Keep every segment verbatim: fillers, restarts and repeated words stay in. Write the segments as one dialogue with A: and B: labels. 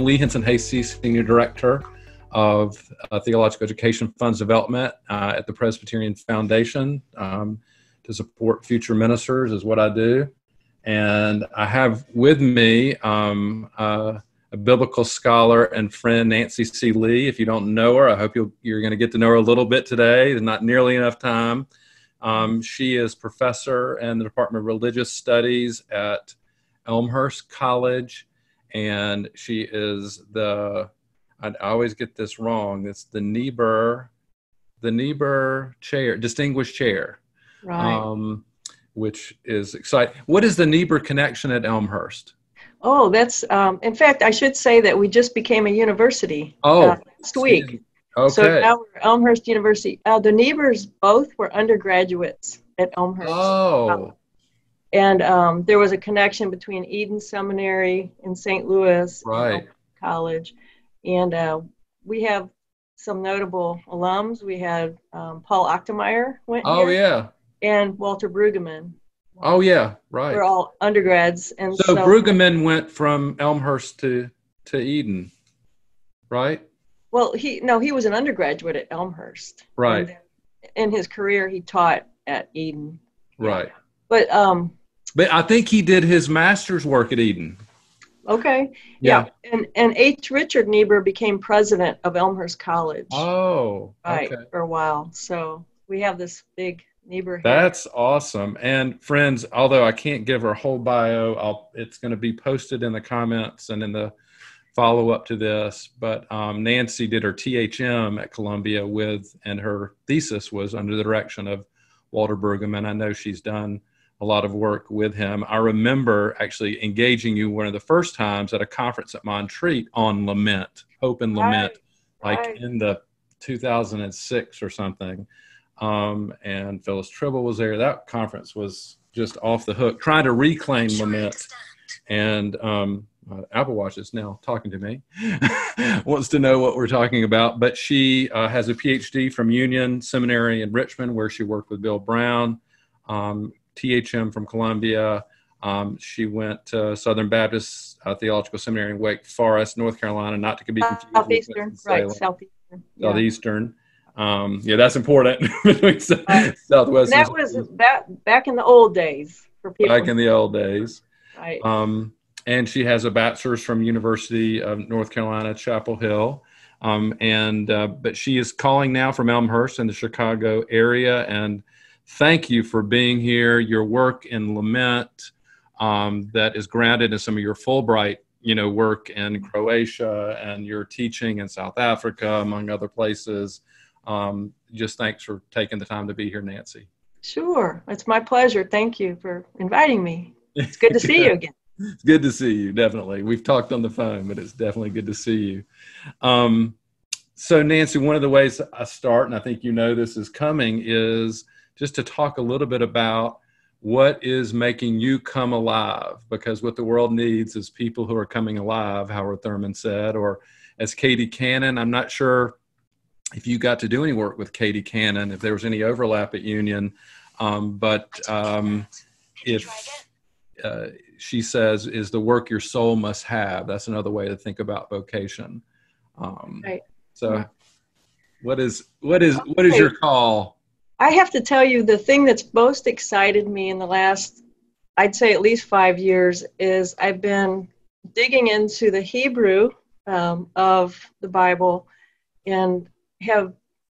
A: I'm Lee Henson Hasty, Senior Director of uh, Theological Education Funds Development uh, at the Presbyterian Foundation. Um, to support future ministers is what I do. And I have with me um, uh, a biblical scholar and friend, Nancy C. Lee. If you don't know her, I hope you'll, you're going to get to know her a little bit today. There's not nearly enough time. Um, she is professor in the Department of Religious Studies at Elmhurst College, and she is the, I always get this wrong, it's the Niebuhr, the Niebuhr Chair, Distinguished Chair,
B: right?
A: Um, which is exciting. What is the Niebuhr connection at Elmhurst?
B: Oh, that's, um, in fact, I should say that we just became a university
A: oh,
B: uh, last week.
A: Okay.
B: So now we're Elmhurst University. Uh, the Niebuhrs both were undergraduates at Elmhurst.
A: Oh.
B: And um, there was a connection between Eden Seminary in Saint Louis
A: right.
B: and College. And uh, we have some notable alums. We had um, Paul Ochtermeyer went
A: Oh,
B: here.
A: yeah.
B: And Walter Brueggemann.
A: Oh, yeah, right.
B: We're all undergrads. And
A: so,
B: so
A: Brueggemann went from Elmhurst to, to Eden, right?
B: Well, he no, he was an undergraduate at Elmhurst.
A: Right.
B: And in his career, he taught at Eden.
A: Right.
B: Yeah. But um.
A: But I think he did his master's work at Eden.
B: Okay. Yeah. yeah. And and H. Richard Niebuhr became president of Elmhurst College.
A: Oh.
B: Right.
A: Okay.
B: For a while. So we have this big Niebuhr.
A: That's awesome. And friends, although I can't give her whole bio, I'll, it's going to be posted in the comments and in the follow up to this. But um, Nancy did her T H M at Columbia with, and her thesis was under the direction of Walter Brueggemann. I know she's done a lot of work with him. I remember actually engaging you one of the first times at a conference at Montreat on lament, hope and lament,
B: right,
A: like
B: right.
A: in the two thousand six or something. Um, and Phyllis Tribble was there. That conference was just off the hook, trying to reclaim lament. And um, uh, Apple Watch is now talking to me, wants to know what we're talking about. But she uh, has a P H D from Union Seminary in Richmond, where she worked with Bill Brown, um, T H M from Columbia. Um, she went to Southern Baptist uh, Theological Seminary in Wake Forest, North Carolina, not to be confused
B: Southeastern,
A: with
B: right, Southeastern.
A: Yeah. Southeastern. Um, yeah, that's important. Between
B: right.
A: Southwest.
B: And that was back, back in the old days for people.
A: Back in the old days.
B: Right.
A: Um, and she has a bachelor's from University of North Carolina, Chapel Hill. Um, and uh, but she is calling now from Elmhurst in the Chicago area. And thank you for being here. Your work in lament um, that is grounded in some of your Fulbright, you know, work in Croatia and your teaching in South Africa, among other places. Um, just thanks for taking the time to be here, Nancy.
B: Sure. It's my pleasure. Thank you for inviting me. It's good to see you again.
A: It's good to see you, definitely. We've talked on the phone, but it's definitely good to see you. Um, so, Nancy, one of the ways I start, and I think you know this is coming, is just to talk a little bit about what is making you come alive, because what the world needs is people who are coming alive, Howard Thurman said, or as Katie Cannon, I'm not sure if you got to do any work with Katie Cannon, if there was any overlap at Union, um, but um, if uh, she says, is the work your soul must have. That's another way to think about vocation. Um,
B: right.
A: So what is, what is, what is your call?
B: I have to tell you, the thing that's most excited me in the last, I'd say at least five years, is I've been digging into the Hebrew um, of the Bible and have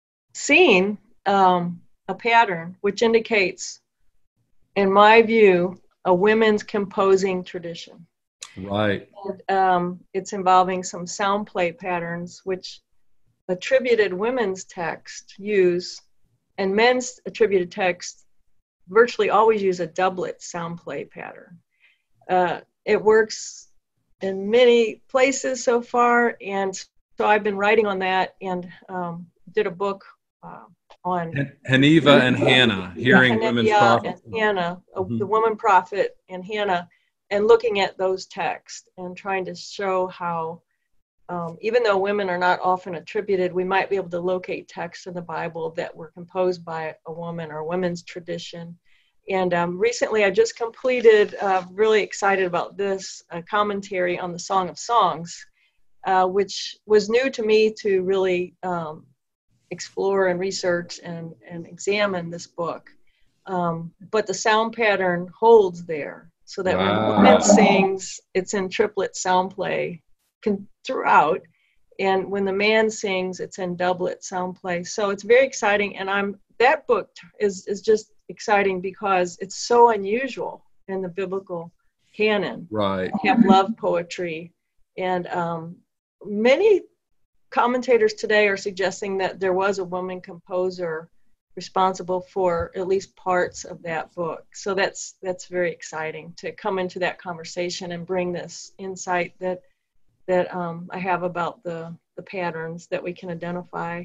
B: seen um, a pattern which indicates, in my view, a women's composing tradition.
A: Right.
B: And, um, it's involving some sound play patterns which attributed women's text use, and men's attributed text virtually always use a doublet sound play pattern. Uh, it works in many places so far, and so I've been writing on that, and um, did a book uh, on
A: Heneva and Hannah, hearing
B: yeah,
A: women's
B: Heneva
A: prophets.
B: and Hannah,
A: Mm-hmm.
B: the woman prophet and Hannah, and looking at those texts and trying to show how, um, even though women are not often attributed, we might be able to locate texts in the Bible that were composed by a woman or a women's tradition. And um, recently I just completed, uh, really excited about this, a commentary on the Song of Songs. uh, which was new to me to really um, explore and research and, and examine this book. Um, but the sound pattern holds there, so that when the woman sings, it's in triplet sound play con- throughout. And when the man sings, it's in doublet sound play. So it's very exciting. And I'm that book is, is just exciting because it's so unusual in the biblical canon.
A: Right.
B: You have love poetry. And um, many commentators today are suggesting that there was a woman composer responsible for at least parts of that book. So that's that's very exciting to come into that conversation and bring this insight that that um, I have about the, the patterns that we can identify.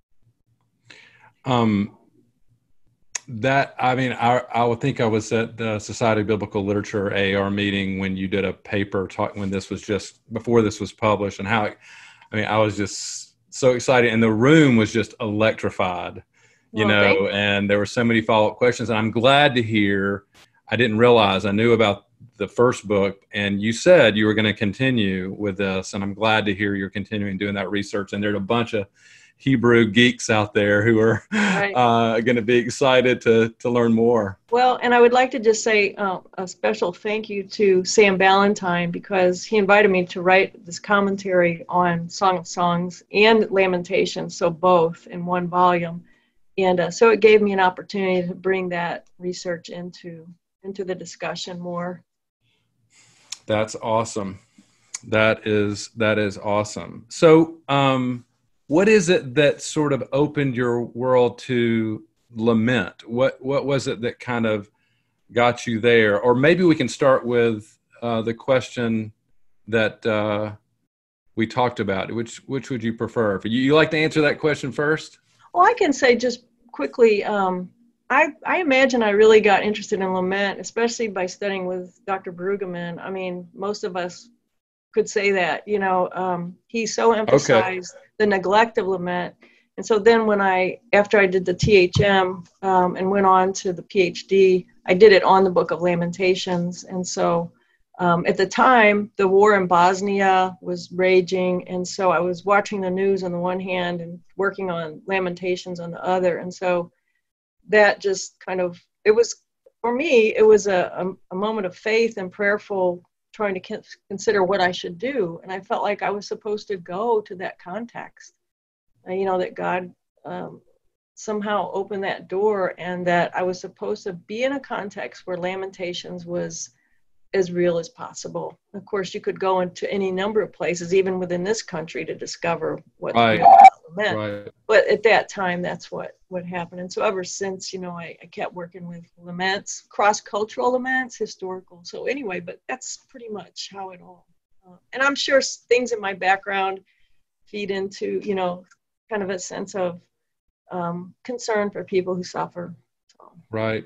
A: Um, that, I mean, I, I would think I was at the Society of Biblical Literature A A R meeting when you did a paper talk, when this was just, before this was published, and how, I mean, I was just so excited, and the room was just electrified, you
B: Well,
A: know,
B: you.
A: and there were so many follow-up questions, and I'm glad to hear, I didn't realize, I knew about the first book, and you said you were going to continue with this, and I'm glad to hear you're continuing doing that research. And there's a bunch of Hebrew geeks out there who are
B: Right.
A: uh, going to be excited to to learn more.
B: Well, and I would like to just say uh, a special thank you to Sam Ballantyne, because he invited me to write this commentary on Song of Songs and Lamentations, so both in one volume. And uh, so it gave me an opportunity to bring that research into into the discussion more.
A: That's awesome. That is that is awesome. So, um, what is it that sort of opened your world to lament? What what was it that kind of got you there? Or maybe we can start with uh, the question that uh, we talked about. Which which would you prefer? You, you like to answer that question first?
B: Well, I can say just quickly, um, I, I imagine I really got interested in lament, especially by studying with Doctor Brueggemann. I mean, most of us could say that, you know, um, he so emphasized okay. the neglect of lament. And so then when I, after I did the T H M um, and went on to the PhD, I did it on the Book of Lamentations. And so um, at the time, the war in Bosnia was raging. And so I was watching the news on the one hand and working on Lamentations on the other. And so that just kind of, it was, for me, it was a, a, a moment of faith and prayerful trying to con- consider what I should do. And I felt like I was supposed to go to that context, uh, you know, that God um, somehow opened that door, and that I was supposed to be in a context where Lamentations was as real as possible. Of course, you could go into any number of places, even within this country, to discover what
A: right.
B: meant. Right. But at that time, that's what, what happened. And so ever since, you know, I, I kept working with laments, cross-cultural laments, historical. So anyway, but that's pretty much how it all, uh, and I'm sure things in my background feed into, you know, kind of a sense of um, concern for people who suffer. So.
A: Right.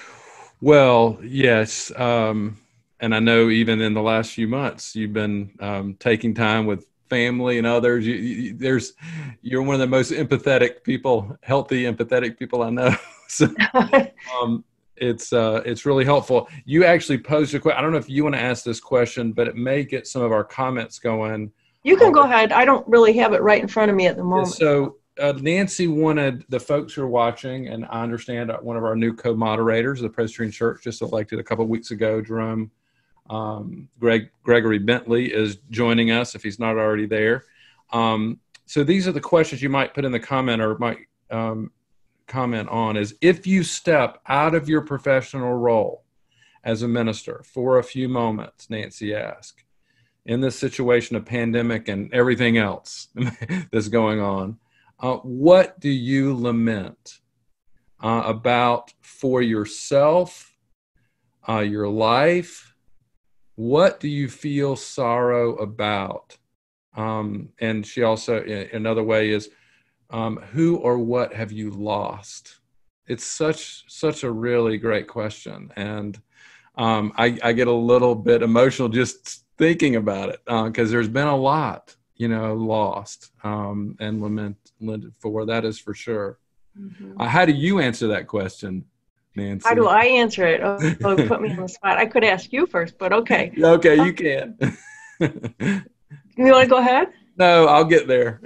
A: Well, yes. Um, and I know even in the last few months, you've been um, taking time with family and others. You, you, there's, you're one of the most empathetic people, healthy, empathetic people I know. So um, it's uh, it's really helpful. You actually posed a question. I don't know if you want to ask this question, but it may get some of our comments going.
B: You can um, go ahead. I don't really have it right in front of me at the moment.
A: So uh, Nancy wanted the folks who are watching, and I understand one of our new co-moderators, the Presbyterian Church, just elected a couple of weeks ago, Jerome Um, Greg Gregory Bentley is joining us if he's not already there. Um, so these are the questions you might put in the comment or might um, comment on is, if you step out of your professional role as a minister for a few moments, Nancy asked, in this situation of pandemic and everything else that's going on, uh, what do you lament uh, about for yourself, uh, your life? What do you feel sorrow about? Um, and she also, another way is, um, who or what have you lost? It's such such a really great question. And um, I, I get a little bit emotional just thinking about it because uh, there's been a lot, you know, lost um, and lament, lamented for, that is for sure. Mm-hmm. Uh, how do you answer that question, Nancy?
B: How do I answer it? Oh, oh, put me on the spot. I could ask you first, but okay.
A: Okay, you can.
B: You want to go ahead?
A: No, I'll get there.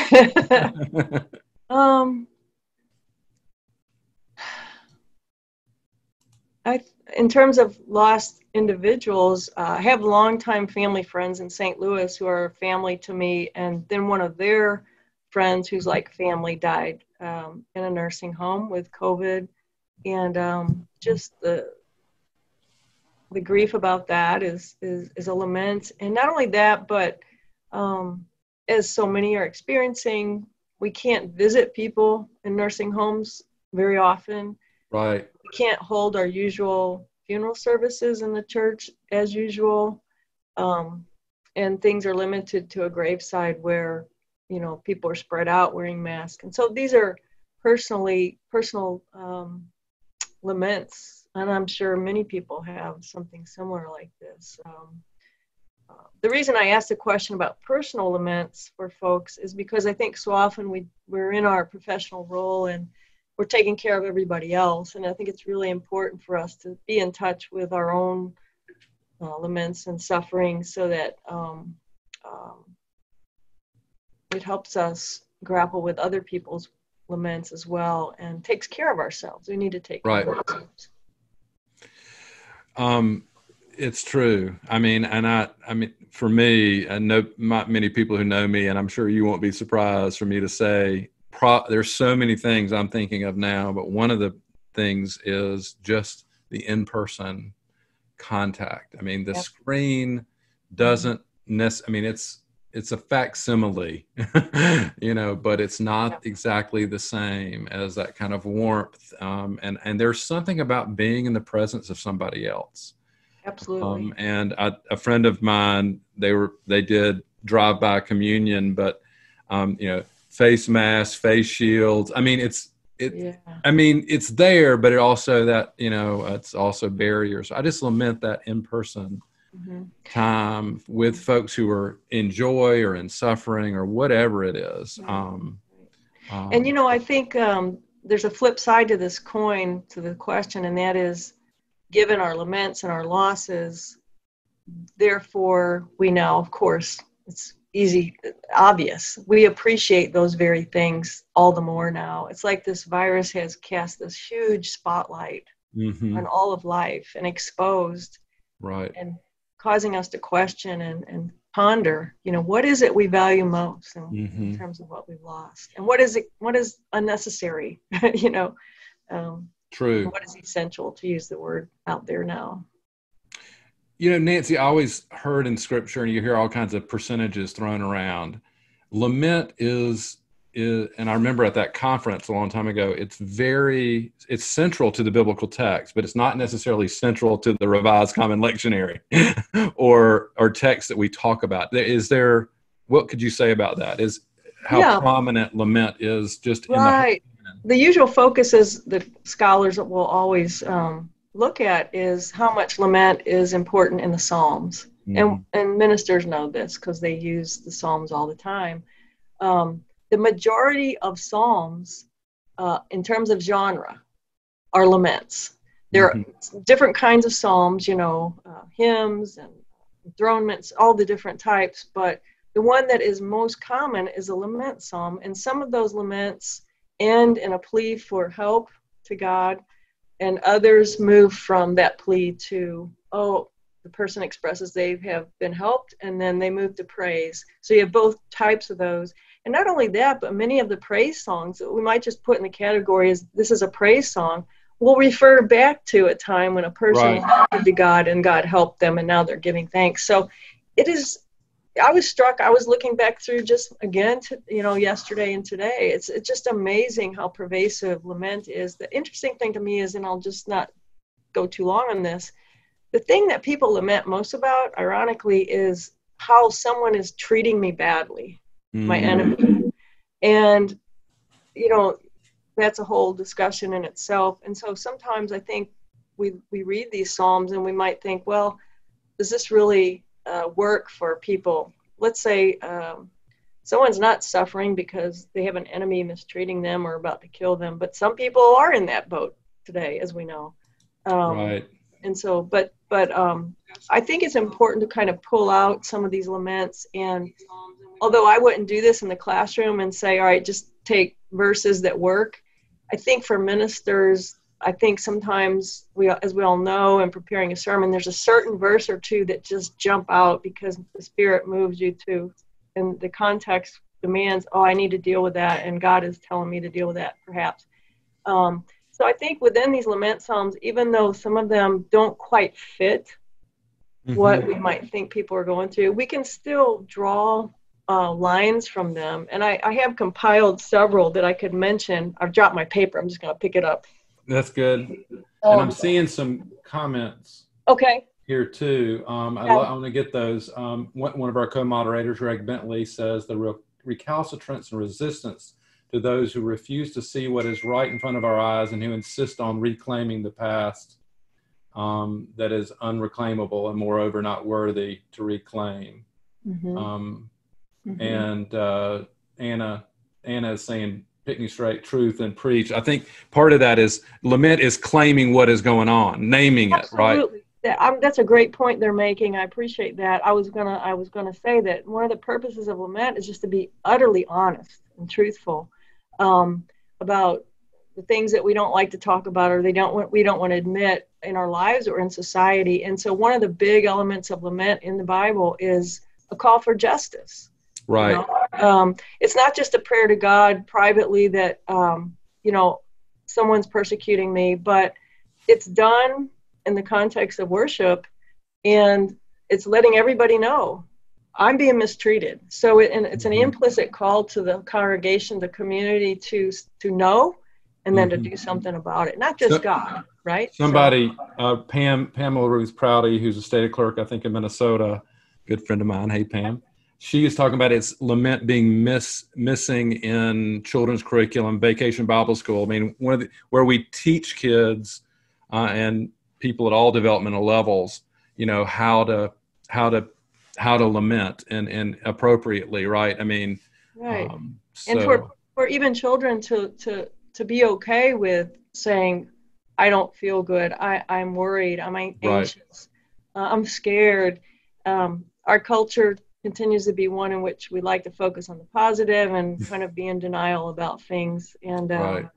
B: um, I, in terms of lost individuals, uh, I have longtime family friends in Saint Louis who are family to me, and then one of their friends who's like family died um, in a nursing home with COVID, and um, just the the grief about that is is is a lament. And not only that, but um, as so many are experiencing, we can't visit people in nursing homes very often.
A: Right.
B: We can't hold our usual funeral services in the church as usual. Um, and things are limited to a graveside where, you know, people are spread out wearing masks. And so these are personally, personal um, laments. And I'm sure many people have something similar like this. Um, uh, the reason I asked the question about personal laments for folks is because I think so often we, we're in our professional role and we're taking care of everybody else. And I think it's really important for us to be in touch with our own uh, laments and suffering so that um, um, it helps us grapple with other people's laments as well and takes care of ourselves. We need to take care
A: Right.
B: of ourselves.
A: Um, it's true. I mean, and I, I mean, for me, I know not many people who know me, and I'm sure you won't be surprised for me to say, pro, there's so many things I'm thinking of now, but one of the things is just the in-person contact. I mean, the
B: Yep.
A: screen doesn't nec- I mean, it's, it's a facsimile, you know, but it's not
B: Yep.
A: exactly the same as that kind of warmth. Um, and, and there's something about being in the presence of somebody else.
B: Absolutely.
A: Um, and I, a friend of mine, they were, they did drive-by communion, but, um, you know, face masks, face shields. I mean, it's, it,
B: Yeah.
A: I mean, it's there, but it also that, you know, it's also barriers. I just lament that in-person
B: Mm-hmm.
A: time with folks who are in joy or in suffering or whatever it is.
B: Right.
A: Um, um,
B: And, you know, I think um, there's a flip side to this coin, to the question, and that is, given our laments and our losses, therefore we now, of course, it's easy, obvious, we appreciate those very things all the more now. It's like this virus has cast this huge spotlight
A: mm-hmm.
B: on all of life and exposed
A: Right.
B: and causing us to question and, and ponder, you know, what is it we value most in,
A: mm-hmm.
B: in terms of what we've lost, and what is it, what is unnecessary, you know, um,
A: True.
B: what is essential, to use the word out there now.
A: You know, Nancy, I always heard in scripture, and you hear all kinds of percentages thrown around. Lament is, is, and I remember at that conference a long time ago, it's very, it's central to the biblical text, but it's not necessarily central to the Revised Common Lectionary or, or text that we talk about. Is there, what could you say about that? Is how
B: Yeah.
A: prominent lament is just
B: Right.
A: in the
B: The usual focus is that scholars will always um, look at is how much lament is important in the Psalms.
A: Mm-hmm.
B: And, and ministers know this because they use the Psalms all the time. Um, the majority of Psalms, uh, in terms of genre, are laments. There
A: mm-hmm.
B: are different kinds of Psalms, you know, uh, hymns and enthronements, all the different types, but the one that is most common is a lament psalm, and some of those laments end in a plea for help to God, and others move from that plea to, oh, the person expresses they have been helped, and then they move to praise. So you have both types of those. And not only that, but many of the praise songs that we might just put in the category as this is a praise song will refer back to a time when a person
A: Right.
B: prayed to God and God helped them, and now they're giving thanks. So it is, I was struck, I was looking back through just again, to, you know, yesterday and today. It's it's just amazing how pervasive lament is. The interesting thing to me is, and I'll just not go too long on this, the thing that people lament most about, ironically, is how someone is treating me badly, mm. my enemy. And, you know, that's a whole discussion in itself. And so sometimes I think we, we read these Psalms and we might think, well, does this really uh, work for people? Let's say um, someone's not suffering because they have an enemy mistreating them or about to kill them, but some people are in that boat today, as we know. Um,
A: right.
B: and so, but, but um, I think it's important to kind of pull out some of these laments. And although I wouldn't do this in the classroom and say, all right, just take verses that work, I think for ministers, I think sometimes we, as we all know, in preparing a sermon, there's a certain verse or two that just jump out because the Spirit moves you to, and the context demands, oh, I need to deal with that, and God is telling me to deal with that, perhaps. Um, so I think within these lament psalms, even though some of them don't quite fit mm-hmm. what we might think people are going through, we can still draw uh, lines from them. And I, I have compiled several that I could mention. I've dropped my paper. I'm just going to pick it up.
A: That's good. And
B: um,
A: I'm seeing some comments
B: okay.
A: here too. Um, I,
B: yeah.
A: I want to get those. Um, one, one of our co-moderators, Greg Bentley, says the real recalcitrance and resistance to those who refuse to see what is right in front of our eyes and who insist on reclaiming the past um, that is unreclaimable and moreover not worthy to reclaim. Mm-hmm. Um, mm-hmm. And uh, Anna, Anna is saying, pick me straight, truth, and preach. I think part of that is lament is claiming what is going on, naming
B: Absolutely.
A: it, right?
B: That, um, that's a great point they're making. I appreciate that. I was gonna, I was gonna say that one of the purposes of lament is just to be utterly honest and truthful um, about the things that we don't like to talk about, or they don't want, we don't want to admit in our lives or in society. And so, one of the big elements of lament in the Bible is a call for justice.
A: Right.
B: You know? um, it's not just a prayer to God privately that um, you know someone's persecuting me, but it's done in the context of worship, and it's letting everybody know I'm being mistreated. So it, and it's an implicit call to the congregation, the community to to know, and then mm-hmm. to do something about it. Not just so, God, right?
A: Somebody, so. uh, Pam Pamela Ruth Prouty, who's a state clerk, I think in Minnesota, good friend of mine. Hey, Pam. She is talking about its lament being miss, missing in children's curriculum, Vacation Bible School. I mean, one of the, where we teach kids uh, and people at all developmental levels, you know, how to how to how to lament and, and appropriately, right? I mean,
B: right.
A: Um, so.
B: And for for even children to to to be okay with saying, I don't feel good, I I'm worried, I'm anxious, right. uh, I'm scared. Um, our culture continues to be one in which we like to focus on the positive and kind of be in denial about things. And um, right.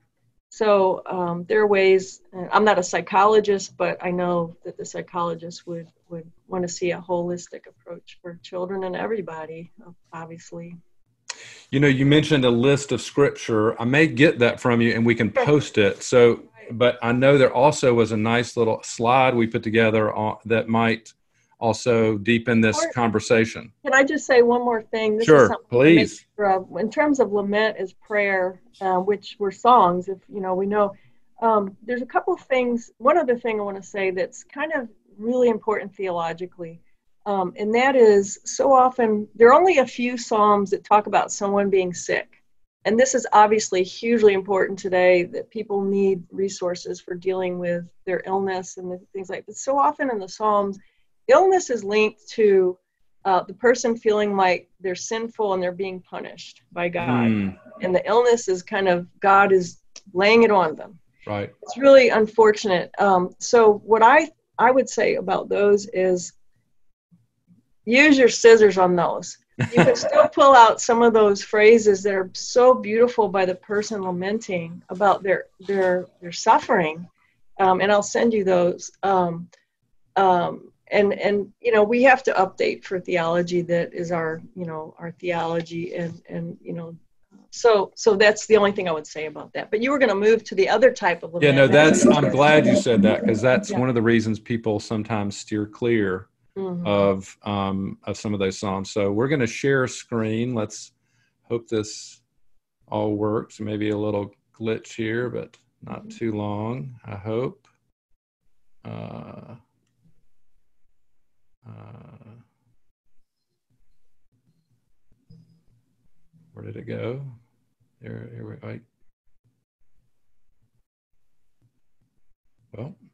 B: so um, there are ways, I'm not a psychologist, but I know that the psychologists would, would want to see a holistic approach for children and everybody, obviously.
A: You know, you mentioned a list of scripture. I may get that from you and we can post it. So, but I know there also was a nice little slide we put together on, that might also deepen this conversation.
B: Can I just say one more thing? This
A: sure,
B: is
A: please.
B: In terms of lament is prayer, uh, which were songs, if you know, we know. Um, there's a couple of things. One other thing I want to say that's kind of really important theologically, um, and that is so often there are only a few psalms that talk about someone being sick. And this is obviously hugely important today, that people need resources for dealing with their illness and things like that. But so often in the Psalms, illness is linked to uh, the person feeling like they're sinful and they're being punished by God. Mm. And the illness is kind of, God is laying it on them.
A: Right.
B: It's really unfortunate. Um, so what I, I would say about those is use your scissors on those. You can still pull out some of those phrases that are so beautiful by the person lamenting about their, their, their suffering. Um, and I'll send you those. Um, um, And, and, you know, we have to update for theology that is our, you know, our theology. And, and you know, so so that's the only thing I would say about that. But you were going to move to the other type of lament.
A: Yeah, no, that's, I'm glad you said that, because that's
B: yeah.
A: one of the reasons people sometimes steer clear mm-hmm. of, um, of some of those psalms. So we're going to share a screen. Let's hope this all works. Maybe a little glitch here, but not too long, I hope. Uh, Uh, where did it go? Here, here we go. Well.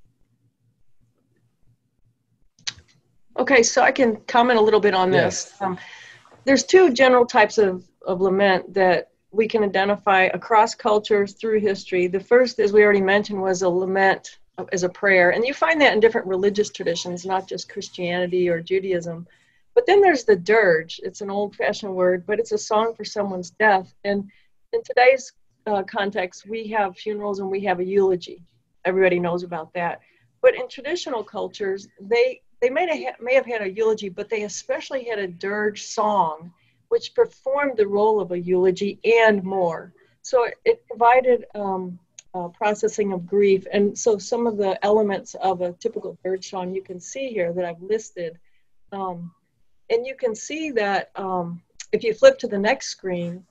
B: Okay, so I can comment a little bit on
A: yes.
B: this. Um, there's two general types of, of lament that we can identify across cultures through history. The first, as we already mentioned, was a lament as a prayer. And you find that in different religious traditions, not just Christianity or Judaism. But then there's the dirge. It's an old-fashioned word, but it's a song for someone's death. And in today's uh, context, we have funerals and we have a eulogy. Everybody knows about that. But in traditional cultures, they they may have, may have had a eulogy, but they especially had a dirge song, which performed the role of a eulogy and more. So it, it provided um, uh, processing of grief. And so some of the elements of a typical dirge song you can see here that I've listed. Um, and you can see that um, if you flip to the next screen,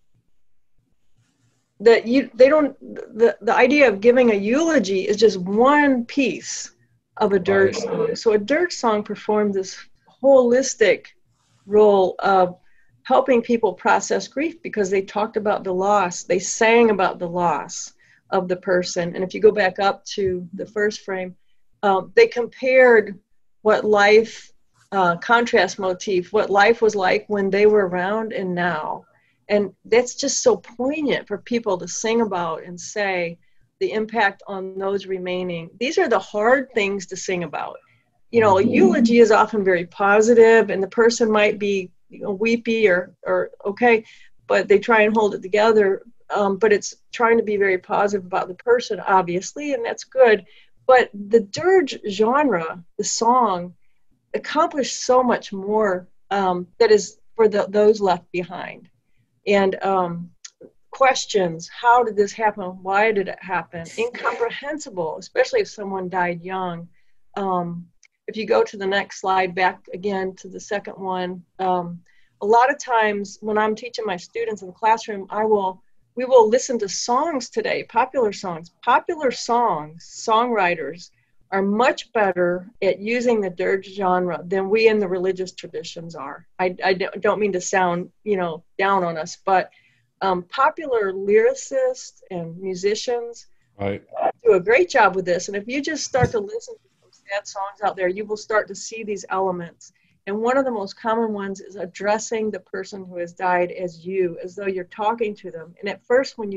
B: that you they don't the, the idea of giving a eulogy is just one piece of a dirge song. So a dirge song performed this holistic role of helping people process grief because they talked about the loss, they sang about the loss of the person. And if you go back up to the first frame, um, they compared what life, uh, contrast motif, what life was like when they were around and now. And that's just so poignant for people to sing about and say the impact on those remaining. These are the hard things to sing about. You know, a eulogy is often very positive and the person might be, you know, weepy or, or okay, but they try and hold it together. Um, but it's trying to be very positive about the person, obviously, and that's good. But the dirge genre, the song, accomplished so much more um, that is for the, those left behind. And um, questions, how did this happen? Why did it happen? Incomprehensible, especially if someone died young. Um, if you go to the next slide, back again to the second one, um, a lot of times when I'm teaching my students in the classroom, I will, we will listen to songs today, popular songs. Popular songs, songwriters are much better at using the dirge genre than we in the religious traditions are. I, I don't mean to sound, you know, down on us, but um, popular lyricists and musicians
A: right.
B: do a great job with this. And if you just start to listen to some sad songs out there, you will start to see these elements. And one of the most common ones is addressing the person who has died as you, as though you're talking to them. And at first, when you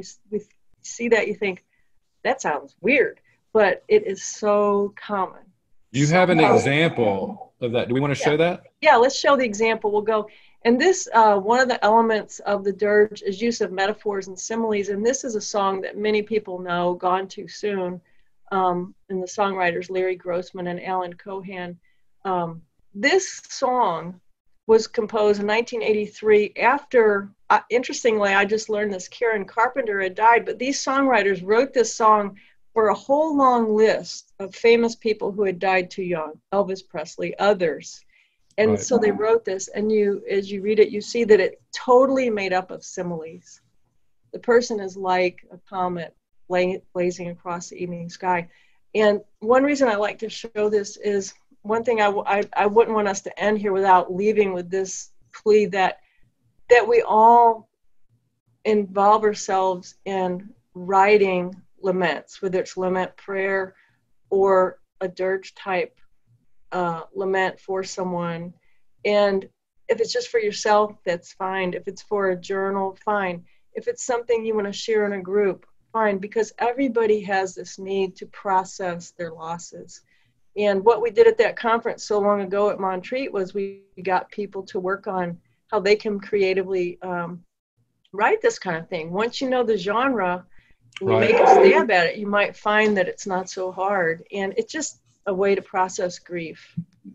B: see that, you think, that sounds weird. But it is so common.
A: You
B: so
A: have an
B: common.
A: example of that. Do we want to
B: yeah.
A: show that?
B: Yeah, let's show the example. We'll go. And this, uh, one of the elements of the dirge is use of metaphors and similes. And this is a song that many people know, Gone Too Soon, um, and the songwriters Larry Grossman and Alan Cohan. Um, this song was composed in nineteen eighty-three after, uh, interestingly, I just learned this, Karen Carpenter had died. But these songwriters wrote this song for a whole long list of famous people who had died too young, Elvis Presley, others. And right. so they wrote this, and you, as you read it, you see that it totally made up of similes. The person is like a comet blazing across the evening sky. And one reason I like to show this is, one thing I, I, I wouldn't want us to end here without leaving with this plea that, that we all involve ourselves in writing laments, whether it's lament prayer or a dirge type uh, lament for someone. And if it's just for yourself, that's fine. If it's for a journal, fine. If it's something you want to share in a group, fine, because everybody has this need to process their losses. And what we did at that conference so long ago at Montreat was we got people to work on how they can creatively um, write this kind of thing. Once you know the genre, and you
A: right.
B: make a stab at it, you might find that it's not so hard. And it's just a way to process grief.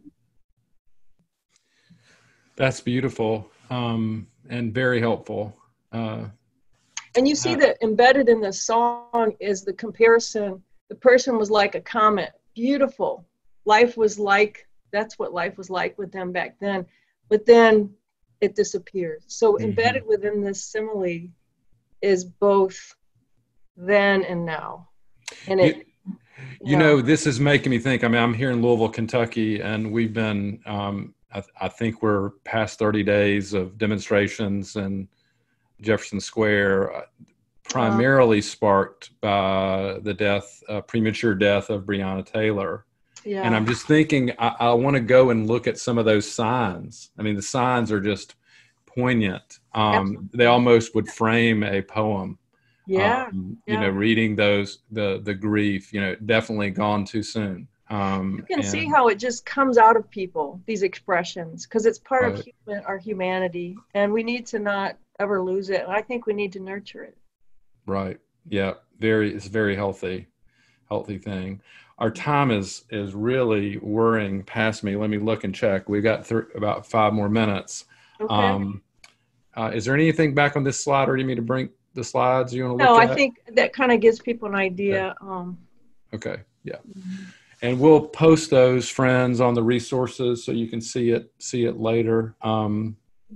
A: That's beautiful um, and very helpful. Uh,
B: and you see uh, that embedded in the song is the comparison. The person was like a comet. Beautiful. Life was like, that's what life was like with them back then. But then it disappears. So mm-hmm. embedded within this simile is both then and now. And it
A: you, you know, know this is making me think. I mean, I'm here in Louisville, Kentucky, and we've been um I, I think we're past thirty days of demonstrations in Jefferson Square, uh, primarily uh, sparked by the death uh, premature death of Breonna Taylor.
B: Yeah.
A: And I'm just thinking I, I want to go and look at some of those signs. I mean, the signs are just poignant. Um, they almost would frame a poem.
B: Yeah.
A: Um,
B: yeah.
A: You know, reading those, the, the grief, you know, definitely gone too soon. Um,
B: You can
A: and,
B: see how it just comes out of people, these expressions, because it's part
A: right.
B: of human, our humanity, and we need to not ever lose it. I think we need to nurture it.
A: Right. Yeah. Very, it's a very healthy, healthy thing. Our time is, is really whirring past me. Let me look and check. We've got th- about five more minutes.
B: Okay.
A: Um, uh, is there anything back on this slide, or do you need me to bring the slides you want to
B: No,
A: look
B: I
A: at?
B: think that kind of gives people an idea. Um,
A: Okay. Yeah.
B: mhm.
A: And we'll post those, friends, on the resources so you can see it, see it later. Um,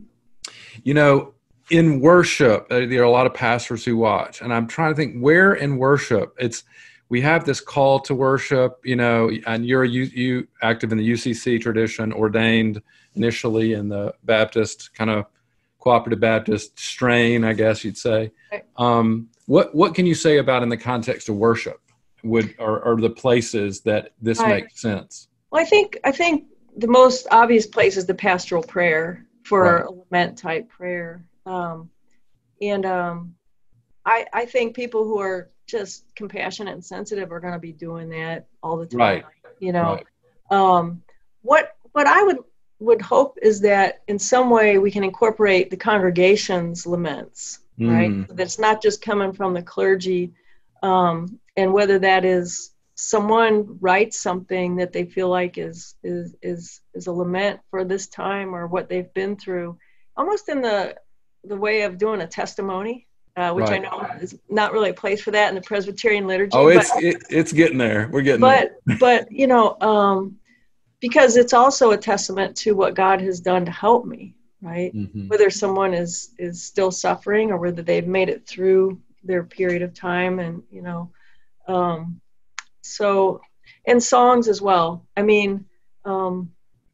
A: you know, in worship, uh, there are a lot of pastors who watch, and I'm trying to think where in worship it's, we have this call to worship, you know, and you're a, you, you active in the U C C tradition, ordained initially in the Baptist kind of cooperative Baptist strain, I guess you'd say. Um, what, what can you say about in the context of worship? Would are, are the places that this
B: Right.
A: makes sense?
B: Well, I think I think the most obvious place is the pastoral prayer for
A: Right.
B: a lament type prayer, um, and um, I I think people who are just compassionate and sensitive are going to be doing that all the time.
A: Right.
B: You know,
A: Right.
B: um, what what I would would hope is that in some way we can incorporate the congregation's laments, right?
A: Mm.
B: So that's not just coming from the clergy, um, and whether that is someone writes something that they feel like is is is is a lament for this time or what they've been through, almost in the the way of doing a testimony, uh, which
A: Right.
B: I know is not really a place for that in the Presbyterian liturgy.
A: Oh, it's
B: but
A: it, it's getting there. We're getting
B: but
A: there.
B: but you know, um, because it's also a testament to what God has done to help me, right?
A: Mm-hmm.
B: Whether someone is is still suffering or whether they've made it through their period of time, and you know. Um, So, and songs as well. I mean, um,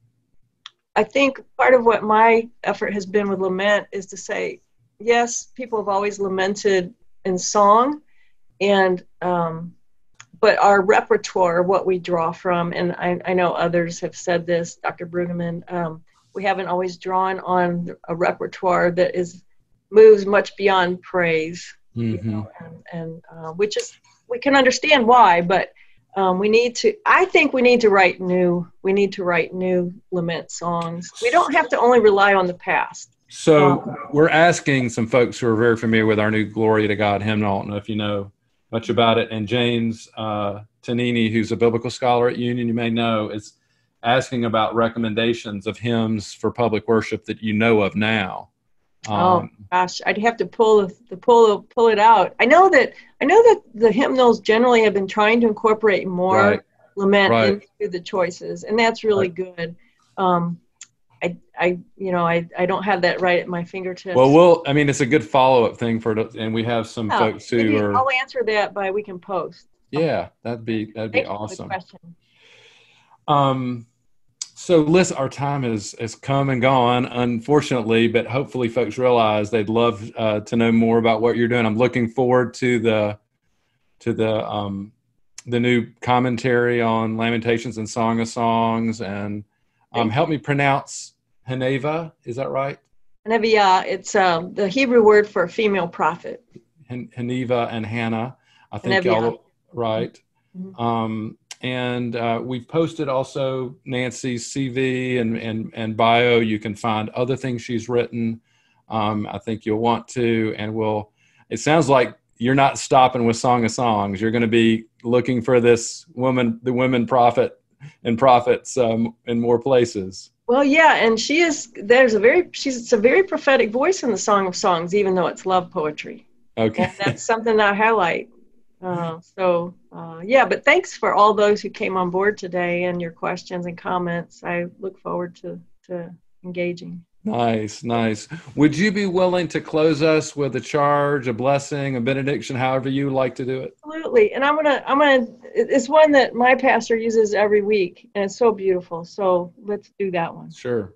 B: I think part of what my effort has been with lament is to say, yes, people have always lamented in song, and um, but our repertoire, what we draw from, and I, I know others have said this, Doctor Brueggemann, um, we haven't always drawn on a repertoire that is moves much beyond praise,
A: Mm-hmm.
B: you know, and, and uh, which is, we can understand why, but um, we need to, I think we need to write new, we need to write new lament songs. We don't have to only rely on the past.
A: So
B: Um,
A: we're asking some folks who are very familiar with our new Glory to God hymnal. I don't know if you know much about it. And James uh, Tonini, who's a biblical scholar at Union, you may know, is asking about recommendations of hymns for public worship that you know of now. Um,
B: oh gosh, I'd have to pull the pull pull it out. I know that I know that the hymnals generally have been trying to incorporate more
A: Right.
B: lament
A: Right.
B: into the choices, and that's really
A: Right.
B: good. Um, I, I, you know, I, I don't have that right at my fingertips.
A: Well, we'll, I mean, it's a good follow-up thing for, and we have some
B: Yeah,
A: folks who
B: maybe
A: are,
B: I'll answer that by we can post.
A: yeah, that'd be, that'd be
B: Thank you for the
A: awesome.
B: question.
A: Um, so listen, our time is, has come and gone, unfortunately, but hopefully folks realize they'd love uh, to know more about what you're doing. I'm looking forward to the, to the, um, the new commentary on Lamentations and Song of Songs, and um, help me pronounce Heneva. Is that right?
B: Heneva, it's um, the Hebrew word for female prophet.
A: Heneva and Hannah, I think
B: Heneva.
A: y'all right.
B: Mm-hmm.
A: Um, and uh, we've posted also Nancy's C V and, and, and bio. You can find other things she's written. Um, I think you'll want to, and we'll, it sounds like you're not stopping with Song of Songs. You're going to be looking for this woman, the women prophet and prophets um, in more places.
B: Well, yeah, and she is, there's a very, she's it's a very prophetic voice in the Song of Songs, even though it's love poetry.
A: Okay.
B: And that's something that I highlight. Uh, so, uh, yeah, but thanks for all those who came on board today and your questions and comments. I look forward to, to engaging.
A: Nice, nice. Would you be willing to close us with a charge, a blessing, a benediction, however you like to do it?
B: Absolutely. And I'm gonna, I'm gonna. It's one that my pastor uses every week, and it's so beautiful. So let's do that one.
A: Sure.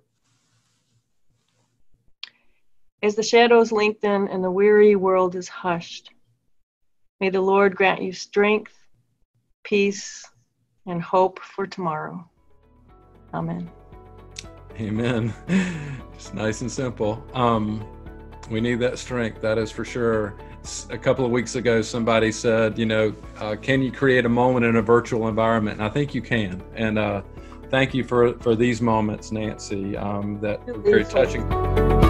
B: As the shadows lengthen and the weary world is hushed, may the Lord grant you strength, peace, and hope for tomorrow. Amen.
A: Amen. Just nice and simple. Um, We need that strength, that is for sure. A couple of weeks ago, somebody said, you know, uh, can you create a moment in a virtual environment? And I think you can. And uh, thank you for, for these moments, Nancy, um, that were very touching.